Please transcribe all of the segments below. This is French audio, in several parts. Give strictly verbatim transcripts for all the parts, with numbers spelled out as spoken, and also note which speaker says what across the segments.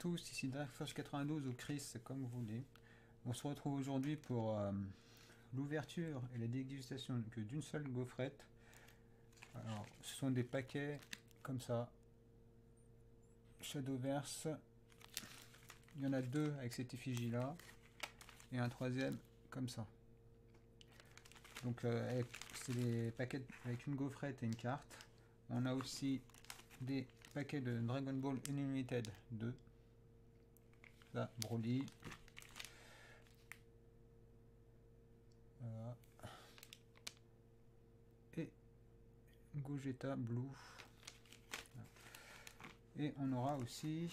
Speaker 1: tous, ici Darkforge quatre-vingt-douze ou Chris, comme vous voulez. On se retrouve aujourd'hui pour euh, l'ouverture et la dégustation que d'une seule gaufrette. Alors, ce sont des paquets comme ça. Shadowverse. Il y en a deux avec cette effigie là. Et un troisième comme ça. Donc, euh, c'est des paquets avec une gaufrette et une carte. On a aussi des paquets de Dragon Ball Unlimited deux. Là, Broly. Voilà. Et Gogeta Blue. Voilà. Et on aura aussi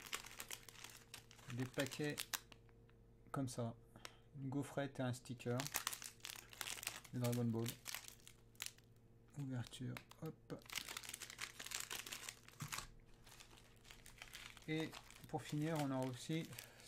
Speaker 1: des paquets comme ça. Une gaufrette et un sticker de Dragon Ball. Ouverture, hop. Et pour finir, on aura aussi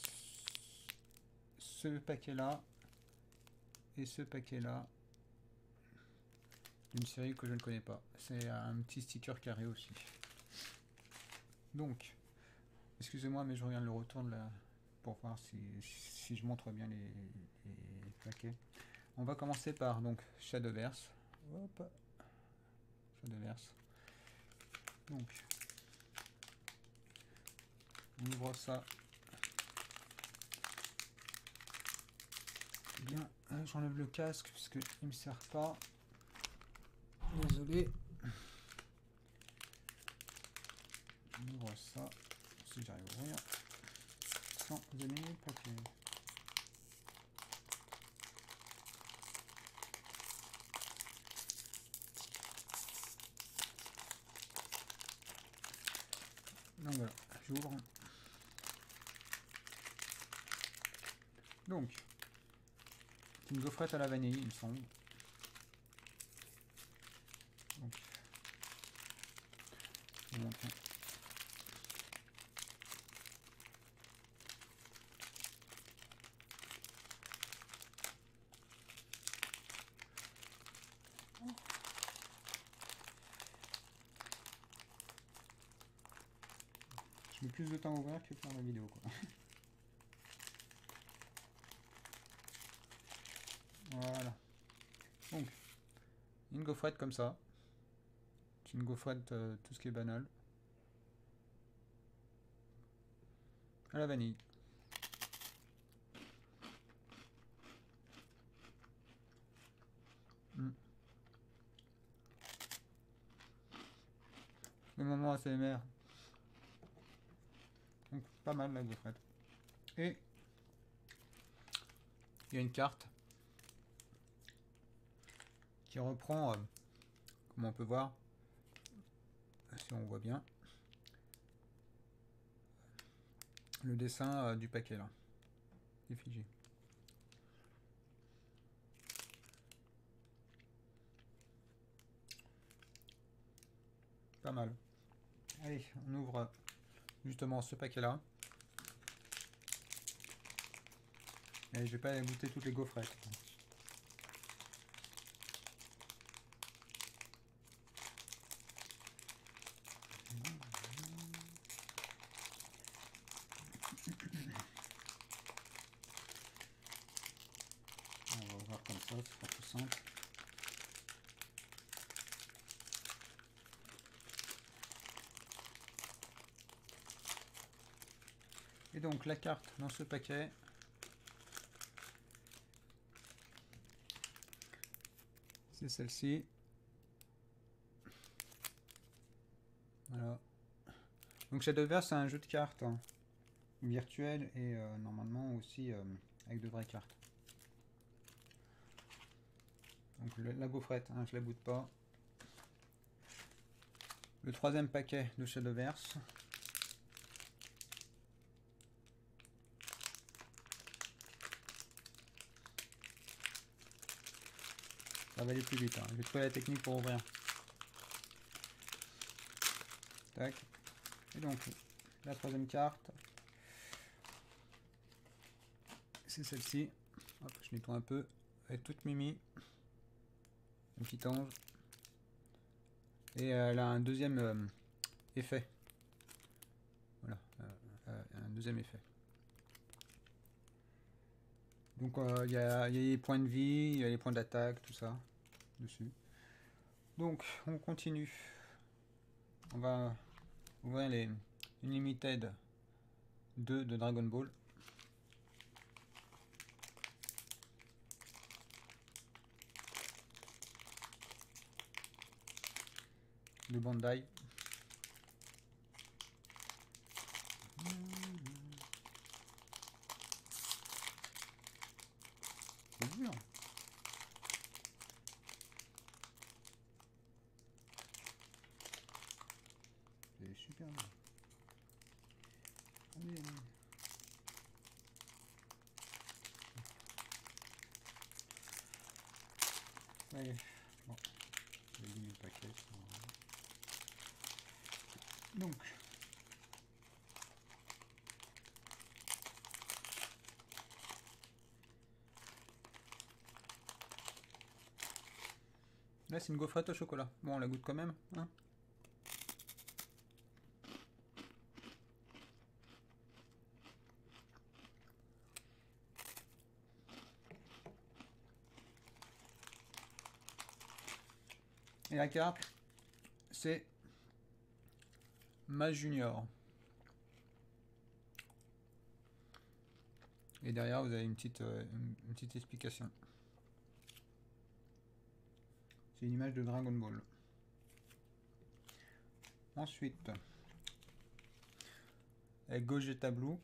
Speaker 1: ce paquet là et ce paquet là d'une série que je ne connais pas. C'est un petit sticker carré aussi. Donc, excusez-moi, mais je regarde le retour de la pour voir si, si je montre bien les, les paquets. On va commencer par donc Shadowverse. Hop. Shadowverse. Donc, on ouvre ça. Bien, j'enlève le casque parce qu'il ne me sert pas. Désolé. On ouvre ça. Si j'arrive à ouvrir. Sans donner le papier. Donc voilà, j'ouvre. Donc, une gaufrette à la vanille, il me semble. Donc, je vais montrer. Je mets plus de temps à ouvrir que faire la vidéo, quoi. Voilà. Donc, une gaufrette comme ça. C'est une gaufrette, euh, tout ce qui est banal. À la vanille. Mm. Le moment A S M R. Donc, pas mal la gaufrette. Et il y a une carte qui reprend, euh, comme on peut voir, si on voit bien, le dessin euh, du paquet là, effigie. Pas mal. Allez, on ouvre justement ce paquet là. Et je vais pas goûter toutes les gaufrettes. On va ouvrir comme ça, c'est pas tout simple. Et donc la carte dans ce paquet, c'est celle-ci. Voilà. Donc Shadowverse, c'est un jeu de cartes hein, virtuel et euh, normalement aussi euh, avec de vraies cartes. Donc le, la gaufrette, hein, je la goûte pas. Le troisième paquet de Shadowverse. Ça va aller plus vite, hein. Je vais trouver la technique pour ouvrir. Tac. Et donc, la troisième carte, c'est celle-ci. Hop, je nettoie un peu. Elle est toute mimi. Un petit ange. Et elle a un deuxième euh, effet. Voilà. Euh, un deuxième effet. Donc il euh, y, y a les points de vie, il y a les points d'attaque, tout ça dessus. Donc on continue. On va ouvrir les Unlimited deux de Dragon Ball. De Bandai. C'est dur. C'est super bien. Allez. Allez. Bon. J'ai mis le paquet. Donc. Là, c'est une gaufrette au chocolat. Bon, on la goûte quand même. Hein. Et la carte, c'est Ma Junior. Et derrière, vous avez une petite, euh, une petite explication. C'est une image de Dragon Ball. Ensuite, avec Gogeta Blue.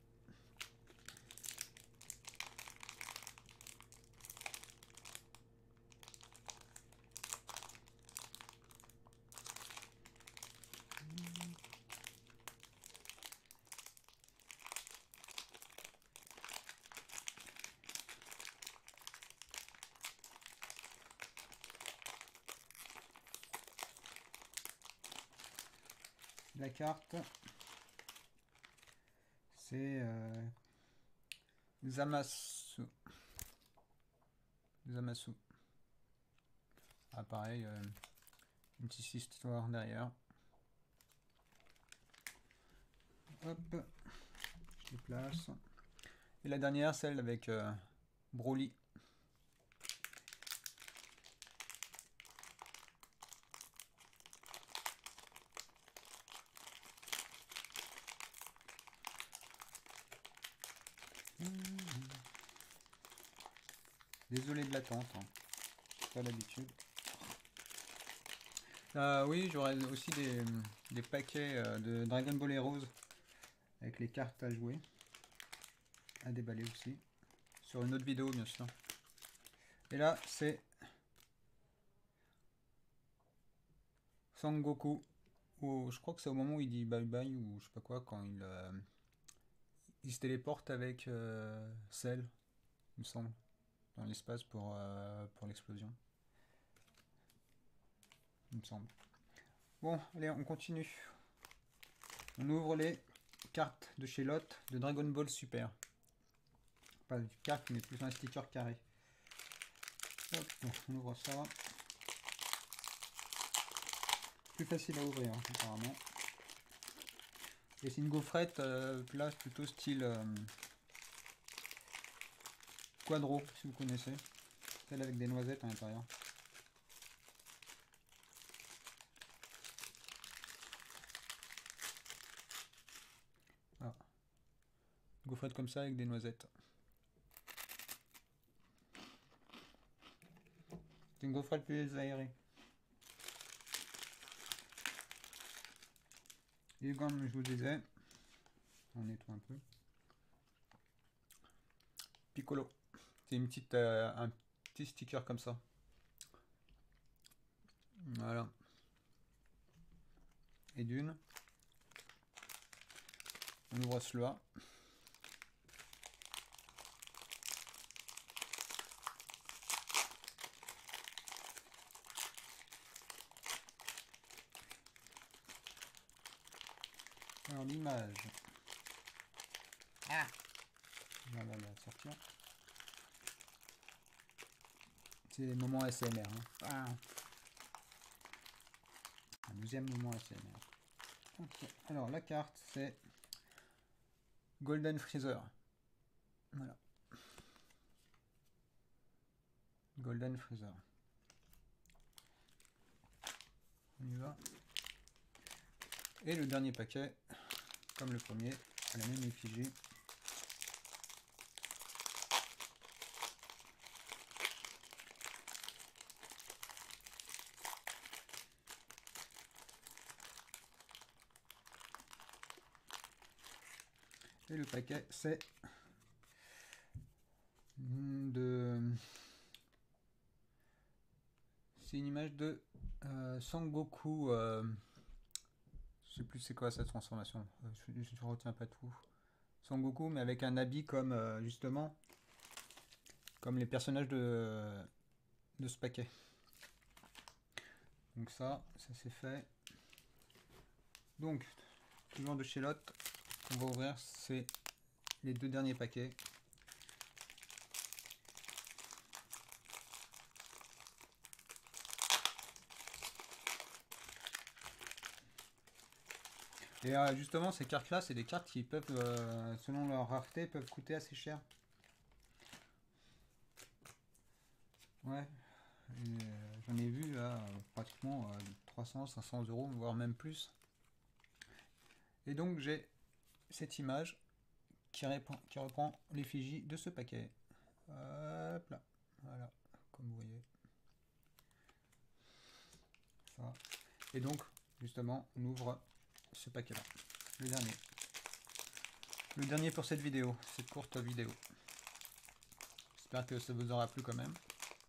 Speaker 1: La carte, c'est euh, Zamasu. Zamasu. Ah, pareil, euh, une petite histoire derrière. Hop, je les place. Et la dernière, celle avec euh, Broly. Désolé de l'attente, hein. Pas l'habitude. Euh, oui, j'aurai aussi des, des paquets euh, de Dragon Ball Heroes avec les cartes à jouer, à déballer aussi, sur une autre vidéo bien sûr. Et là, c'est Sangoku, où je crois que c'est au moment où il dit bye bye ou je sais pas quoi, quand il, euh, il se téléporte avec euh, Cell, il me semble, dans l'espace pour, euh, pour l'explosion. Il me semble. Bon, allez, on continue. On ouvre les cartes de chez Lotte de Dragon Ball Super. Pas une carte, mais plus un sticker carré. Hop, on ouvre ça. Plus facile à ouvrir, hein, apparemment. Et c'est une gaufrette euh, place plutôt style euh, Quadro, si vous connaissez. Celle avec des noisettes à l'intérieur. Ah. Gaufrette comme ça avec des noisettes. C'est une gaufrette plus aérée. Et comme je vous disais, on nettoie un peu. Piccolo. C'est une petite, euh, un petit sticker comme ça. Voilà. Et d'une. On ouvre celui-là. Alors l'image. Ah, on va la sortir. C'est le moment S M R. Hein. Ah. Un deuxième moment S M R. Okay. Alors la carte c'est Golden Freezer. Voilà. Golden Freezer. On y va. Et le dernier paquet, comme le premier, à la même effigie. Et le paquet, c'est de... C'est une image de euh, Sangoku. Euh, je sais plus c'est quoi cette transformation. Je ne retiens pas tout. Sangoku, mais avec un habit comme euh, justement comme les personnages de, de ce paquet. Donc ça, ça c'est fait. Donc, toujours de chez Lotte, qu'on va ouvrir, c'est les deux derniers paquets. Et euh, justement, ces cartes-là, c'est des cartes qui peuvent, euh, selon leur rareté, peuvent coûter assez cher. Ouais, euh, j'en ai vu là, pratiquement euh, trois cents, cinq cents euros, voire même plus. Et donc j'ai cette image qui, reprend, qui reprend l'effigie de ce paquet. Hop là, voilà, comme vous voyez. Ça. Et donc, justement, on ouvre ce paquet-là, le dernier. Le dernier pour cette vidéo, cette courte vidéo. J'espère que ça vous aura plu quand même.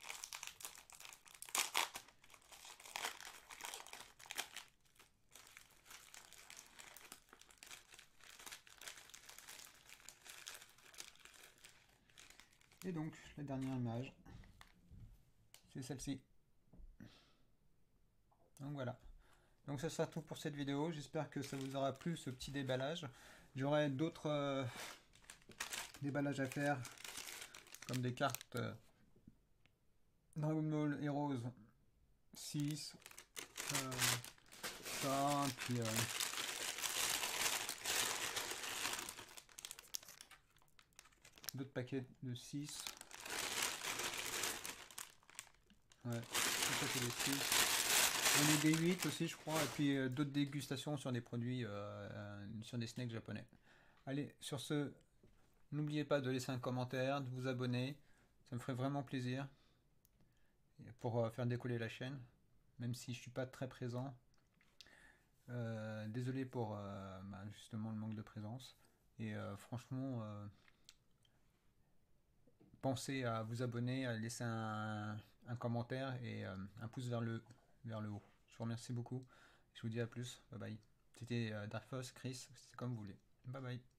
Speaker 1: Et donc, la dernière image, c'est celle-ci. Donc voilà. Donc ça sera tout pour cette vidéo. J'espère que ça vous aura plu, ce petit déballage. J'aurai d'autres euh, déballages à faire, comme des cartes euh, Dragon Ball Heroes six, euh, ça, puis euh, d'autres paquets de six. Ouais, tout paquet de six. On est des huit aussi, je crois, et puis euh, d'autres dégustations sur des produits, euh, euh, sur des snacks japonais. Allez, sur ce, n'oubliez pas de laisser un commentaire, de vous abonner, ça me ferait vraiment plaisir pour euh, faire décoller la chaîne, même si je suis pas très présent. Euh, désolé pour euh, bah, justement le manque de présence. Et euh, franchement, euh, pensez à vous abonner, à laisser un, un commentaire et euh, un pouce vers le, vers le haut. Je vous remercie beaucoup. Je vous dis à plus. Bye bye. C'était euh, Darfos, Chris, c'est comme vous voulez. Bye bye.